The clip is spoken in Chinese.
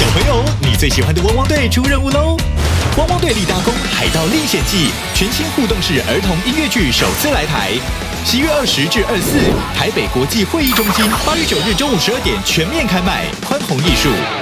小朋友，你最喜欢的汪汪队出任务喽！汪汪队立大功，海盗历险记全新互动式儿童音乐剧首次来台，7月20至24，台北国际会议中心，8月9日中午12点全面开卖，宽宏艺术。